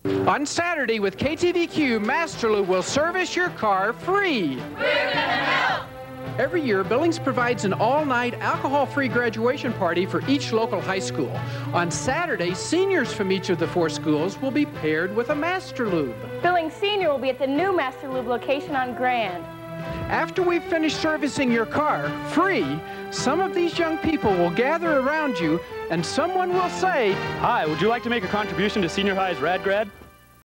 On Saturday with KTVQ, MasterLube will service your car free. We're gonna help! Every year, Billings provides an all-night alcohol-free graduation party for each local high school. On Saturday, seniors from each of the 4 schools will be paired with a MasterLube. Billings Senior will be at the new MasterLube location on Grad. After we've finished servicing your car, free, some of these young people will gather around you and someone will say, "Hi, would you like to make a contribution to Senior High's Rad Grad?"